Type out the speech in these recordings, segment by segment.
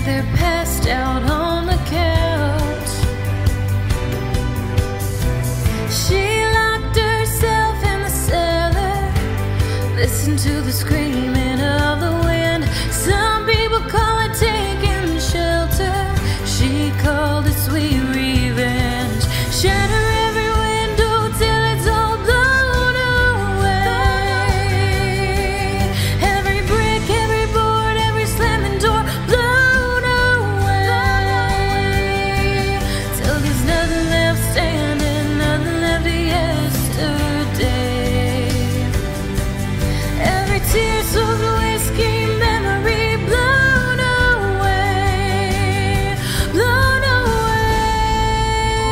they're passed out on the couch. She locked herself in the cellar, listened to the screaming of the wind. Some people call it taking shelter, she called it sweet revenge. Shatter every window till it's all blown away. Every brick, every board, every slamming door blown away. Till there's nothing left standing, nothing left of yesterday. Every tear soaked whiskey memory blown away, blown away.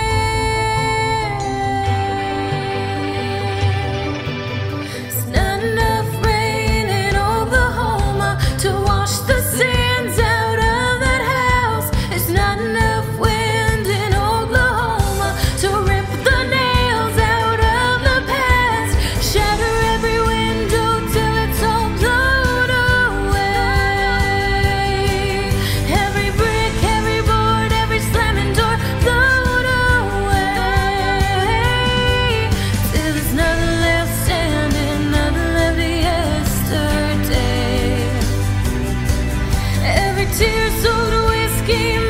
It's not enough rain in Oklahoma to wash the sands out of that house. It's not enough wind in Oklahoma to rip the nails out of the past. Shatter every window till it's all blown away. Every brick, every board, every slamming door blown away. Till there's nothing left standing, nothing left of yesterday. Every tear soaked whiskey